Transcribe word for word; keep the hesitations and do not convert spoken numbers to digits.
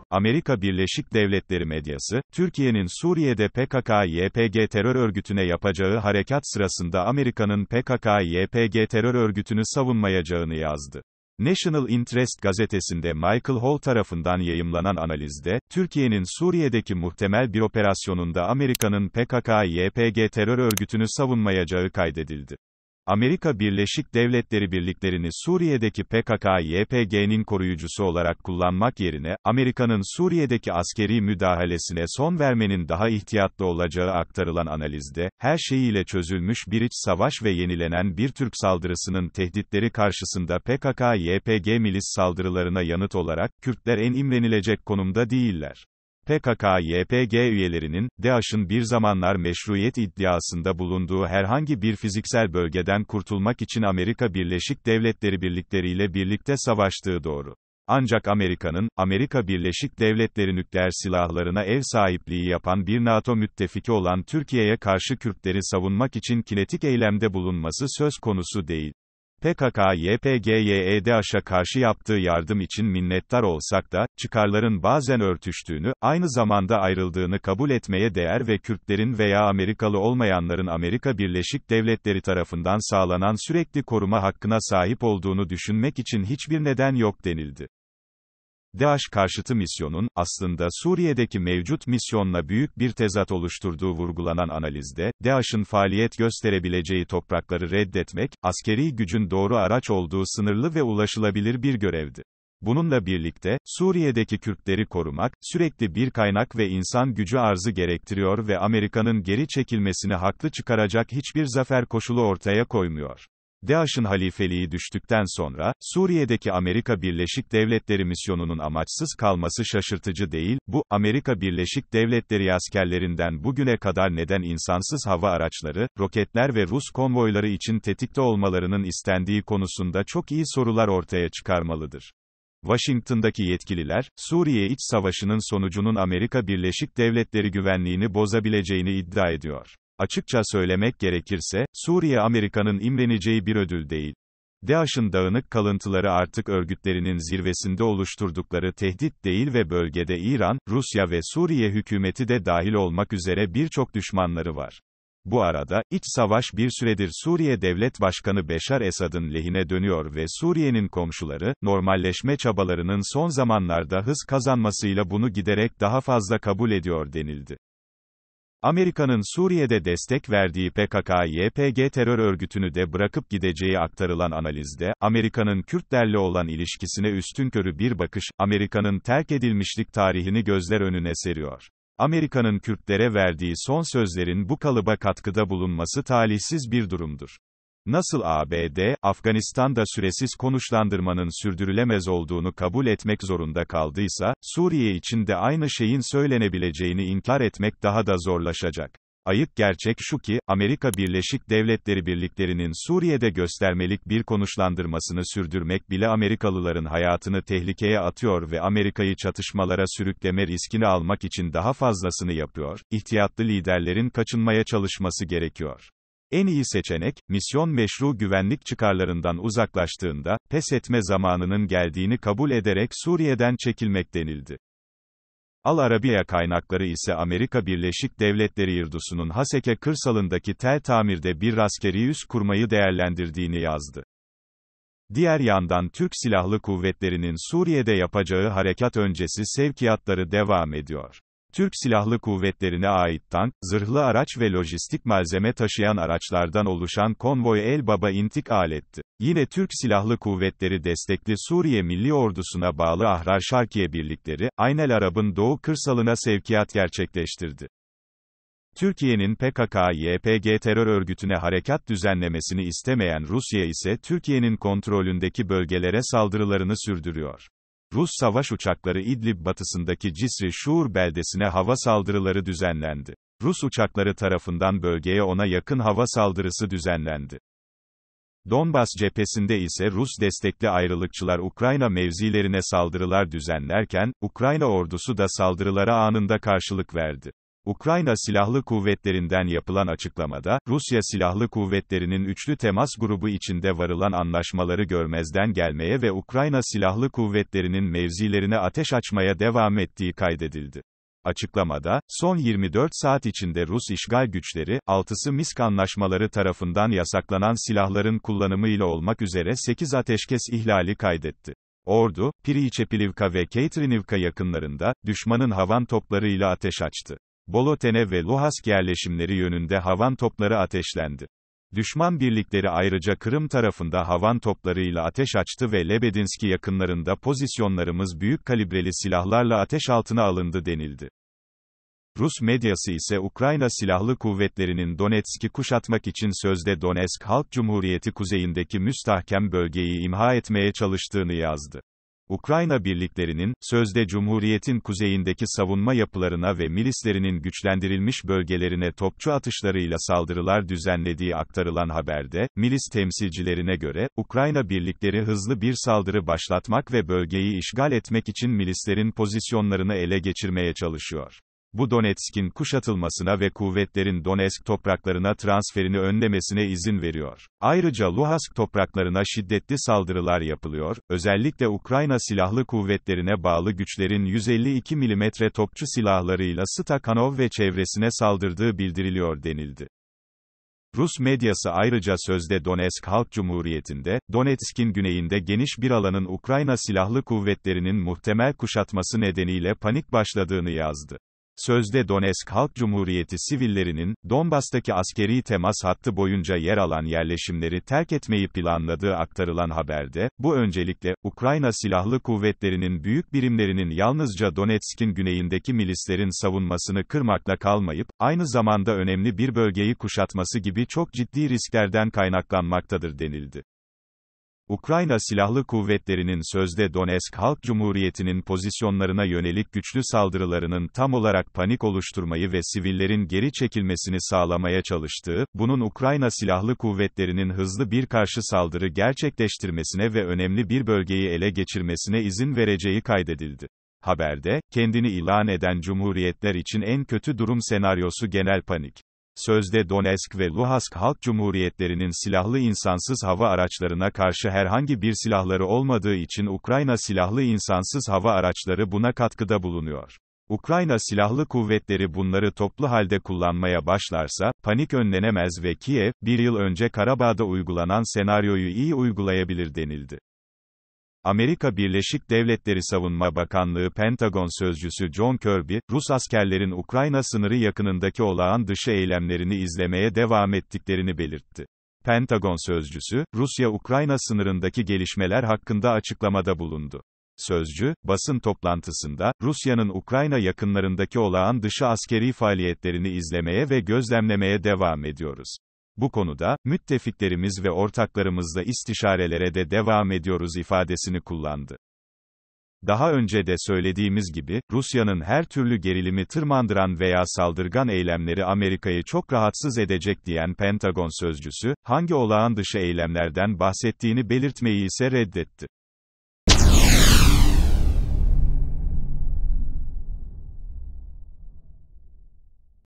Amerika Birleşik Devletleri medyası, Türkiye'nin Suriye'de P K K Y P G terör örgütüne yapacağı harekat sırasında Amerika'nın P K K Y P G terör örgütünü savunmayacağını yazdı. National Interest gazetesinde Michael Hall tarafından yayımlanan analizde, Türkiye'nin Suriye'deki muhtemel bir operasyonunda Amerika'nın P K K Y P G terör örgütünü savunmayacağı kaydedildi. Amerika Birleşik Devletleri birliklerini Suriye'deki P K K Y P G'nin koruyucusu olarak kullanmak yerine, Amerika'nın Suriye'deki askeri müdahalesine son vermenin daha ihtiyatlı olacağı aktarılan analizde, her şeyiyle çözülmüş bir iç savaş ve yenilenen bir Türk saldırısının tehditleri karşısında P K K Y P G milis saldırılarına yanıt olarak, Kürtler en imrenilecek konumda değiller. P K K Y P G üyelerinin, DAEŞ'ın bir zamanlar meşruiyet iddiasında bulunduğu herhangi bir fiziksel bölgeden kurtulmak için Amerika Birleşik Devletleri birlikleriyle birlikte savaştığı doğru. Ancak Amerika'nın, Amerika Birleşik Devletleri nükleer silahlarına ev sahipliği yapan bir NATO müttefiki olan Türkiye'ye karşı Kürtleri savunmak için kinetik eylemde bulunması söz konusu değil. P K K Y P G'ye DAEŞ'a karşı yaptığı yardım için minnettar olsak da, çıkarların bazen örtüştüğünü, aynı zamanda ayrıldığını kabul etmeye değer ve Kürtlerin veya Amerikalı olmayanların Amerika Birleşik Devletleri tarafından sağlanan sürekli koruma hakkına sahip olduğunu düşünmek için hiçbir neden yok denildi. DAEŞ karşıtı misyonun, aslında Suriye'deki mevcut misyonla büyük bir tezat oluşturduğu vurgulanan analizde, DAEŞ'ın faaliyet gösterebileceği toprakları reddetmek, askeri gücün doğru araç olduğu sınırlı ve ulaşılabilir bir görevdi. Bununla birlikte, Suriye'deki Kürtleri korumak, sürekli bir kaynak ve insan gücü arzı gerektiriyor ve Amerika'nın geri çekilmesini haklı çıkaracak hiçbir zafer koşulu ortaya koymuyor. DAEŞ'ın halifeliği düştükten sonra, Suriye'deki Amerika Birleşik Devletleri misyonunun amaçsız kalması şaşırtıcı değil, bu, Amerika Birleşik Devletleri askerlerinden bugüne kadar neden insansız hava araçları, roketler ve Rus konvoyları için tetikte olmalarının istendiği konusunda çok iyi sorular ortaya çıkarmalıdır. Washington'daki yetkililer, Suriye iç savaşının sonucunun Amerika Birleşik Devletleri güvenliğini bozabileceğini iddia ediyor. Açıkça söylemek gerekirse, Suriye Amerika'nın imreneceği bir ödül değil. DAEŞ'ın dağınık kalıntıları artık örgütlerinin zirvesinde oluşturdukları tehdit değil ve bölgede İran, Rusya ve Suriye hükümeti de dahil olmak üzere birçok düşmanları var. Bu arada, iç savaş bir süredir Suriye Devlet Başkanı Beşar Esad'ın lehine dönüyor ve Suriye'nin komşuları, normalleşme çabalarının son zamanlarda hız kazanmasıyla bunu giderek daha fazla kabul ediyor denildi. Amerika'nın Suriye'de destek verdiği P K K Y P G terör örgütünü de bırakıp gideceği aktarılan analizde, Amerika'nın Kürtlerle olan ilişkisine üstünkörü bir bakış, Amerika'nın terk edilmişlik tarihini gözler önüne seriyor. Amerika'nın Kürtlere verdiği son sözlerin bu kalıba katkıda bulunması talihsiz bir durumdur. Nasıl A B D, Afganistan'da süresiz konuşlandırmanın sürdürülemez olduğunu kabul etmek zorunda kaldıysa, Suriye için de aynı şeyin söylenebileceğini inkar etmek daha da zorlaşacak. Ayık gerçek şu ki, Amerika Birleşik Devletleri birliklerinin Suriye'de göstermelik bir konuşlandırmasını sürdürmek bile Amerikalıların hayatını tehlikeye atıyor ve Amerika'yı çatışmalara sürükleme riskini almak için daha fazlasını yapıyor, ihtiyatlı liderlerin kaçınmaya çalışması gerekiyor. En iyi seçenek, misyon meşru güvenlik çıkarlarından uzaklaştığında, pes etme zamanının geldiğini kabul ederek Suriye'den çekilmek denildi. Al Arabiya kaynakları ise Amerika Birleşik Devletleri ordusunun Haseke kırsalındaki Tel Tamir'de bir askeri üs kurmayı değerlendirdiğini yazdı. Diğer yandan Türk Silahlı Kuvvetleri'nin Suriye'de yapacağı harekat öncesi sevkiyatları devam ediyor. Türk Silahlı Kuvvetleri'ne ait tank, zırhlı araç ve lojistik malzeme taşıyan araçlardan oluşan konvoy El Baba intikal etti. Yine Türk Silahlı Kuvvetleri destekli Suriye Milli Ordusu'na bağlı Ahrar Şarkiye birlikleri, Aynel Arab'ın doğu kırsalına sevkiyat gerçekleştirdi. Türkiye'nin P K K Y P G terör örgütüne harekat düzenlemesini istemeyen Rusya ise Türkiye'nin kontrolündeki bölgelere saldırılarını sürdürüyor. Rus savaş uçakları İdlib batısındaki Cisri Şuur beldesine hava saldırıları düzenlendi. Rus uçakları tarafından bölgeye ona yakın hava saldırısı düzenlendi. Donbas cephesinde ise Rus destekli ayrılıkçılar Ukrayna mevzilerine saldırılar düzenlerken, Ukrayna ordusu da saldırılara anında karşılık verdi. Ukrayna Silahlı Kuvvetleri'nden yapılan açıklamada, Rusya Silahlı Kuvvetleri'nin üçlü temas grubu içinde varılan anlaşmaları görmezden gelmeye ve Ukrayna Silahlı Kuvvetleri'nin mevzilerine ateş açmaya devam ettiği kaydedildi. Açıklamada, son yirmi dört saat içinde Rus işgal güçleri, altısı Minsk anlaşmaları tarafından yasaklanan silahların kullanımıyla olmak üzere sekiz ateşkes ihlali kaydetti. Ordu, Piriçepilivka ve Keytrinivka yakınlarında, düşmanın havan toplarıyla ateş açtı. Bolotene ve Luhansk yerleşimleri yönünde havan topları ateşlendi. Düşman birlikleri ayrıca Kırım tarafında havan toplarıyla ateş açtı ve Lebedinski yakınlarında pozisyonlarımız büyük kalibreli silahlarla ateş altına alındı denildi. Rus medyası ise Ukrayna Silahlı Kuvvetleri'nin Donetsk'i kuşatmak için sözde Donetsk Halk Cumhuriyeti kuzeyindeki müstahkem bölgeyi imha etmeye çalıştığını yazdı. Ukrayna birliklerinin, sözde Cumhuriyet'in kuzeyindeki savunma yapılarına ve milislerinin güçlendirilmiş bölgelerine topçu atışlarıyla saldırılar düzenlediği aktarılan haberde, milis temsilcilerine göre, Ukrayna birlikleri hızlı bir saldırı başlatmak ve bölgeyi işgal etmek için milislerin pozisyonlarını ele geçirmeye çalışıyor. Bu Donetsk'in kuşatılmasına ve kuvvetlerin Donetsk topraklarına transferini önlemesine izin veriyor. Ayrıca Luhansk topraklarına şiddetli saldırılar yapılıyor, özellikle Ukrayna Silahlı Kuvvetlerine bağlı güçlerin yüz elli iki milimetre topçu silahlarıyla Stakhanov ve çevresine saldırdığı bildiriliyor denildi. Rus medyası ayrıca sözde Donetsk Halk Cumhuriyeti'nde, Donetsk'in güneyinde geniş bir alanın Ukrayna Silahlı Kuvvetleri'nin muhtemel kuşatması nedeniyle panik başladığını yazdı. Sözde Donetsk Halk Cumhuriyeti sivillerinin, Donbas'taki askeri temas hattı boyunca yer alan yerleşimleri terk etmeyi planladığı aktarılan haberde, bu öncelikle, Ukrayna Silahlı Kuvvetleri'nin büyük birimlerinin yalnızca Donetsk'in güneyindeki milislerin savunmasını kırmakla kalmayıp, aynı zamanda önemli bir bölgeyi kuşatması gibi çok ciddi risklerden kaynaklanmaktadır denildi. Ukrayna Silahlı Kuvvetleri'nin sözde Donetsk Halk Cumhuriyeti'nin pozisyonlarına yönelik güçlü saldırılarının tam olarak panik oluşturmayı ve sivillerin geri çekilmesini sağlamaya çalıştığı, bunun Ukrayna Silahlı Kuvvetleri'nin hızlı bir karşı saldırı gerçekleştirmesine ve önemli bir bölgeyi ele geçirmesine izin vereceği kaydedildi. Haberde, kendini ilan eden cumhuriyetler için en kötü durum senaryosu genel panik. Sözde Donetsk ve Luhansk Halk Cumhuriyetlerinin silahlı insansız hava araçlarına karşı herhangi bir silahları olmadığı için Ukrayna silahlı insansız hava araçları buna katkıda bulunuyor. Ukrayna Silahlı Kuvvetleri bunları toplu halde kullanmaya başlarsa, panik önlenemez ve Kiev, bir yıl önce Karabağ'da uygulanan senaryoyu iyi uygulayabilir denildi. Amerika Birleşik Devletleri Savunma Bakanlığı Pentagon sözcüsü John Kirby, Rus askerlerin Ukrayna sınırı yakınındaki olağan dışı eylemlerini izlemeye devam ettiklerini belirtti. Pentagon sözcüsü, Rusya-Ukrayna sınırındaki gelişmeler hakkında açıklamada bulundu. Sözcü, basın toplantısında, Rusya'nın Ukrayna yakınlarındaki olağan dışı askeri faaliyetlerini izlemeye ve gözlemlemeye devam ediyoruz. Bu konuda, müttefiklerimiz ve ortaklarımızla istişarelere de devam ediyoruz ifadesini kullandı. Daha önce de söylediğimiz gibi, Rusya'nın her türlü gerilimi tırmandıran veya saldırgan eylemleri Amerika'yı çok rahatsız edecek diyen Pentagon sözcüsü, hangi olağan dışı eylemlerden bahsettiğini belirtmeyi ise reddetti.